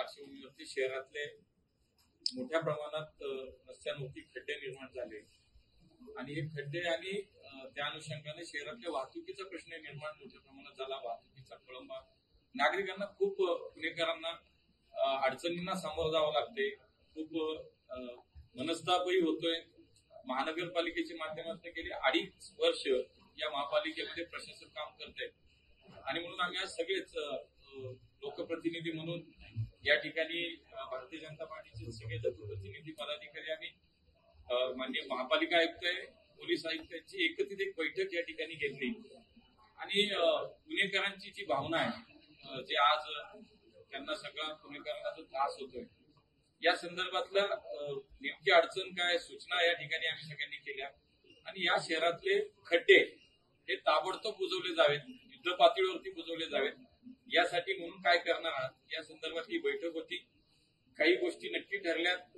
पार्श्वभूमीवरती शहरातले मोठ्या प्रमाणात रस्त्यांवरती खड्डे निर्माण झाले आणि हे खड्डे आणि त्या अनुषंगाने शहरातल्या वाहतुकीचा प्रश्न निर्माण मोठ्या प्रमाणात झाला। वाहतुकीचा खोळंबा, नागरिकांना खूप पुणेकरांना अडचणींना सामोरं जावं लागते, खूप मनस्तापही होतोय। महानगरपालिकेच्या माध्यमातून गेली 2.5 वर्ष या महापालिकेमध्ये प्रशासक काम करते आणि म्हणून आम्ही आज सगळेच लोकप्रतिनिधी म्हणून या ठिकाणी भारतीय जनता पार्टीचे सगळे लोकप्रतिनिधी पदाधिकारी आम्ही माननीय महापालिका आयुक्त, पोलीस आयुक्तांची एकत्रित एक बैठक या ठिकाणी घेतली आणि पुणेकरांची जी भावना आहे, जे आज त्यांना सगळा पुणेकरांना जो त्रास होतोय या संदर्भातल्या नेमकी अडचण काय, सूचना या ठिकाणी आम्ही सगळ्यांनी केल्या आणि या शहरातले खड्डे हे ताबडतोब बुजवले जावेत, युद्ध पातळीवरती बुजवले जावेत। यासाठी म्हणून काय करणार आहात या संदर्भात ही बैठक होती। काही गोष्टी नक्की ठरल्यात।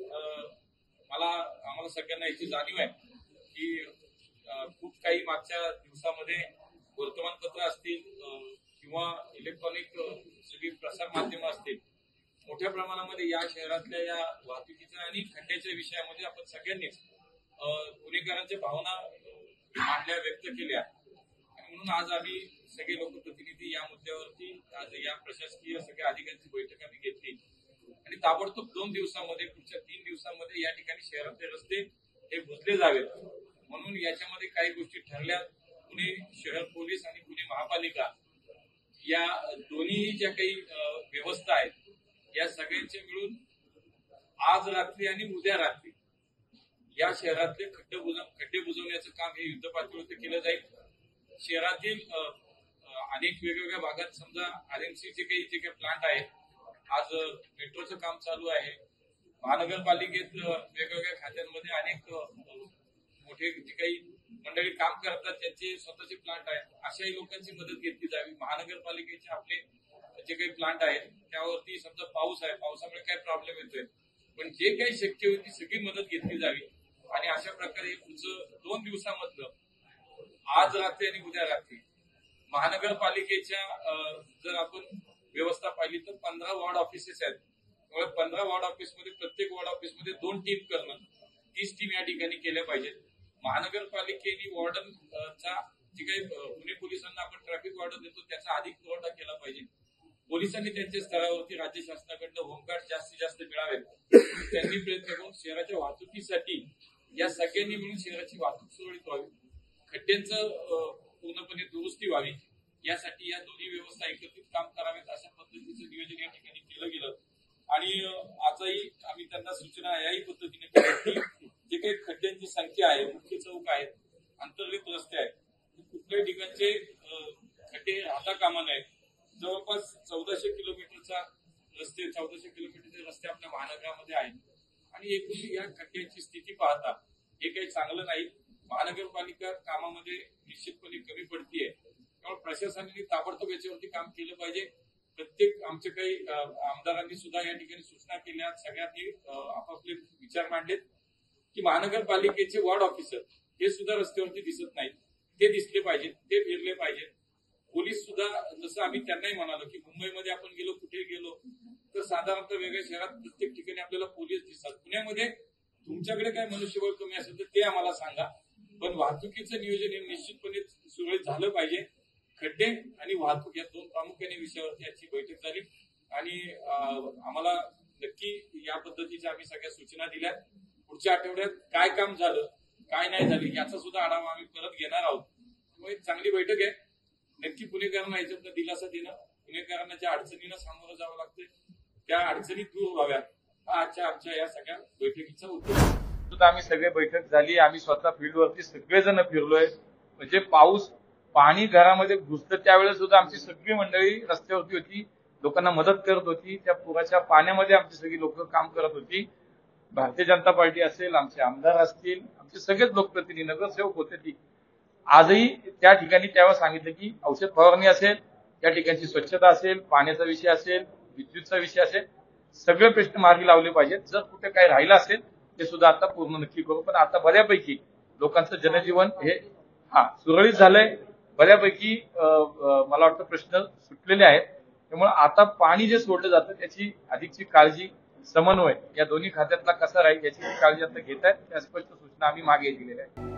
आम्हाला सगळ्यांना याची जाणीव आहे की खूप काही मागच्या दिवसामध्ये वर्तमानपत्र असतील किंवा इलेक्ट्रॉनिक सगळी प्रसार माध्यमं असतील, मोठ्या प्रमाणामध्ये या शहरातल्या या वाहतुकीच्या आणि खड्ड्याच्या विषयामध्ये आपण सगळ्यांनीच पुणेकरांच्या भावना मांडल्या, व्यक्त केल्या आणि म्हणून आज आम्ही सगळे लोकप्रतिनिधी या मुद्द्यावरती आज या प्रशासकीय सगळ्या अधिकाऱ्यांची बैठक आम्ही घेतली आणि ताबडतोब 2 दिवसामध्ये, पुढच्या 3 दिवसामध्ये या ठिकाणी शहरातले रस्ते हे बुजले जावेत म्हणून याच्यामध्ये काही गोष्टी ठरल्या। पुणे शहर पोलीस आणि पुणे महापालिका या दोन्ही ज्या काही व्यवस्था आहेत या सगळ्यांचे मिळून आज रात्री आणि उद्या रात्री या शहरातले खड्डे बुजवण्याचं काम हे युद्ध पातळीवर केलं जाईल। शहरातील अनेक वेगवेगळ्या भागात समजा आरएमसीचे जे काही प्लांट आहेत, आज मेट्रोचं काम चालू आहे, महानगरपालिकेत वेगवेगळ्या खात्यांमध्ये अनेक मोठे जे काही मंडळी काम करतात त्यांचे स्वतःचे प्लांट आहेत, अशाही लोकांची मदत घेतली जावी। महानगरपालिकेचे आपले जे काही प्लांट आहेत त्यावरती समजा पाऊस आहे, पावसामुळे काय प्रॉब्लेम येतोय, पण जे काही शक्य होती सगळी मदत घेतली जावी आणि अशा प्रकारे पुढचं 2 दिवसामधलं आज रात्री आणि उद्या रात्री महानगरपालिकेच्या जर आपण व्यवस्था पाहिली तर 15 वॉर्ड ऑफिसेस आहेत। त्यामुळे 15 वॉर्ड ऑफिसमध्ये प्रत्येक वॉर्ड ऑफिसमध्ये 2 टीम करणं, 30 टीम या ठिकाणी केल्या पाहिजेत। महानगरपालिकेने वॉर्डनचा जे काही पुणे पोलिसांना आपण ट्रॅफिक वॉर्डन देतो त्याचा अधिक पुरवठा केला पाहिजे। पोलिसांनी त्यांच्या स्तरावरती राज्य शासनाकडनं होमगार्ड जास्तीत जास्त मिळावेत, त्यांनी प्रयत्न करून शहराच्या वाहतुकीसाठी या सगळ्यांनी मिळून शहराची वाहतूक सुरळीत व्हावी, खड्ड्यांचं पूर्णपणे दुरुस्ती व्हावी, यासाठी या दोन्ही व्यवस्था एकत्रित काम करावेत अशा पद्धतीचं नियोजन या ठिकाणी केलं गेलं आणि आजही आम्ही त्यांना सूचना याही पद्धतीने केल्या की जे काही खड्ड्यांची संख्या आहे, मुख्य चौक आहेत, अंतर्गत रस्ते आहेत, कुठल्याही ठिकाणचे खड्डे राहता कामा नये। जवळपास 1400 किलोमीटरचा रस्ते 1400 किलोमीटरचे रस्ते आपल्या महानगरामध्ये आहेत आणि एकूण या खड्ड्यांची स्थिती पाहता हे काही चांगलं नाही। महानगरपालिका कामामध्ये निश्चितपणे कमी पडतीये, त्यामुळे प्रशासनाने ताबडतोब याच्यावरती काम केलं पाहिजे। प्रत्येक आमच्या काही आमदारांनी सुद्धा या ठिकाणी सूचना केल्या, सगळ्यांनी आपापले विचार मांडलेत की महानगरपालिकेचे वॉर्ड ऑफिसर हे सुद्धा रस्त्यावरती दिसत नाहीत, ते दिसले पाहिजेत, ते फिरले पाहिजेत। पोलीस सुद्धा, जसं आम्ही त्यांनाही म्हणालो की मुंबईमध्ये आपण गेलो, कुठे गेलो तर साधारणतः वेगळ्या शहरात प्रत्येक ठिकाणी आपल्याला पोलीस दिसतात, पुण्यामध्ये तुमच्याकडे काय मनुष्यबळ कमी असेल तर ते आम्हाला सांगा, पण वाहतुकीचं नियोजन हे निश्चितपणे सुरळीत झालं पाहिजे। खड्डे आणि वाहतूक या 2 प्रामुख्याने विषयावरती याची बैठक झाली आणि आम्हाला नक्की या पद्धतीच्या आम्ही सगळ्या सूचना दिल्या। पुढच्या आठवड्यात काय काम झालं, काय नाही झालं याचा सुद्धा आढावा आम्ही परत घेणार आहोत। त्यामुळे चांगली बैठक आहे, नक्की पुणेकरांना याच्यातनं दिलासा देणं, पुणेकरांना ज्या अडचणींना सामोरं जावं लागतं त्या अडचणी दूर व्हाव्यात हा आमच्या या सगळ्या बैठकीचा उद्देश सुद्धा। आम्ही सगळे बैठक झाली, आम्ही स्वतः फील्डवरती सगळेजण फिरलोय, म्हणजे पाणी घरामध्ये घुसतं त्यावेळेस सुद्धा आमची सगळी मंडळी रस्त्यावरती होती, लोकांना मदत करत होती, त्या पुराच्या पाण्यामध्ये आमची सगळी लोक काम करत होती। भारतीय जनता पार्टी असेल, आमचे आमदार असतील, आमचे सगळेच लोकप्रतिनिधी, नगरसेवक होते ती आजही त्या ठिकाणी त्यावेळेस सांगितलं की औषध फवारणी असेल, त्या ठिकाणची स्वच्छता असेल, पाण्याचा विषय असेल, विद्युतचा विषय असेल, सगळे प्रश्न मार्गी लावले पाहिजेत। जर कुठे काही राहिलं असेल ते सुद्धा आता पूर्ण नक्की करू, पण आता बऱ्यापैकी लोकांचं जनजीवन हे सुरळीत झालंय, बऱ्यापैकी मला वाटतं प्रश्न सुटलेले आहेत। त्यामुळे आता पाणी जे सोडलं जातं त्याची अधिकची काळजी, समन्वय या दोन्ही खात्यातला कसा राहील याची काळजी आता घेत आहेत. त्या स्पष्ट सूचना आम्ही मागे दिलेल्या आहेत.